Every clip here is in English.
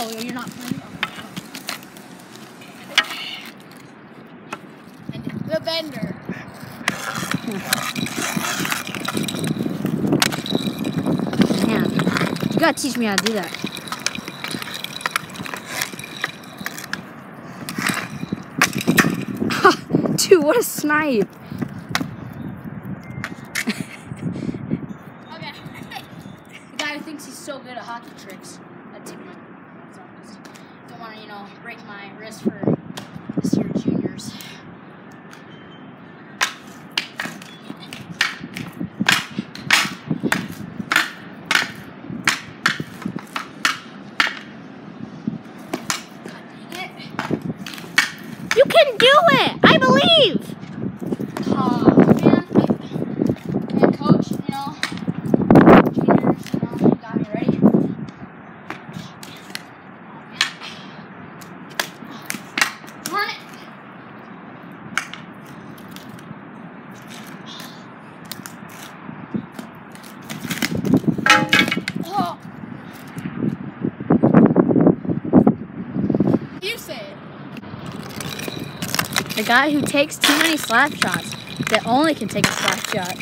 you're not playing? And the bender. Man, you gotta teach me how to do that. Dude, what a snipe! Okay. The guy who thinks he's so good at hockey tricks. That's him. Don't want to, break my wrist for this year juniors. You can do it! I believe! Man, coach, juniors, got me ready. Run it! Oh. You say it. The guy who takes too many slap shots that only can take a slap shot.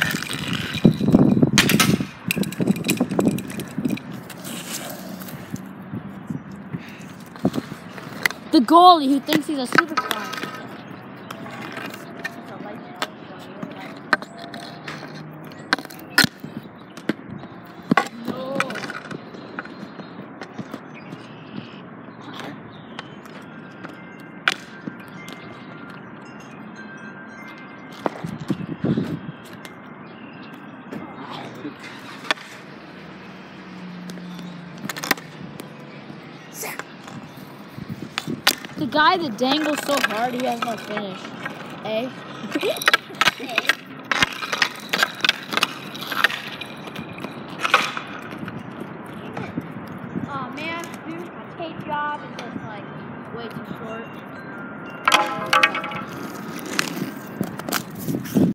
The goalie who thinks he's a superstar. The guy that dangles so hard he has no finish. Eh?